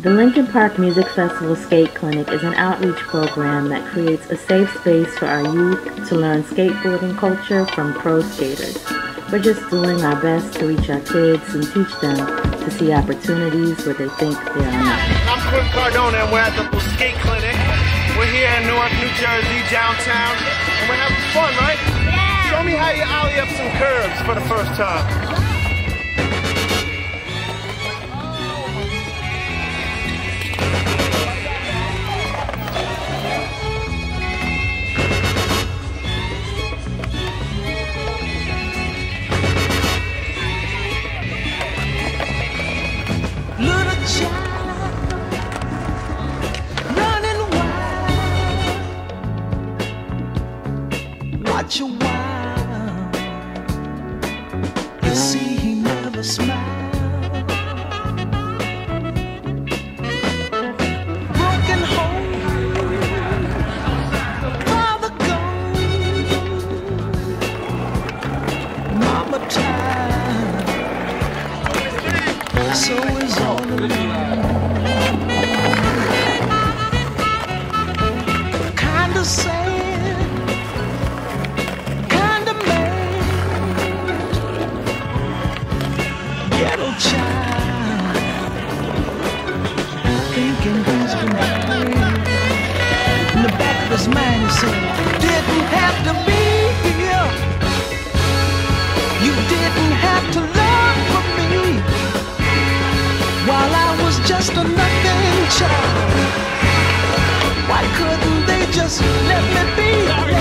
The Lincoln Park Music Festival Skate Clinic is an outreach program that creates a safe space for our youth to learn skateboarding culture from pro skaters. We're just doing our best to reach our kids and teach them to see opportunities where they think there are not. I'm Quentin Cardona and we're at the Skate Clinic. We're here in Newark, New Jersey, downtown, and we're having fun, right? Yeah! Show me how you ollie up some curves for the first time. Watch a while, you see he never smiled. Broken home, father gone, mama tired, so is all alone. Kinda sad, child, thinking he's been free. In the back of his mind he said, didn't have to be here. You didn't have to love for me while I was just a nothing child. Why couldn't they just let me be?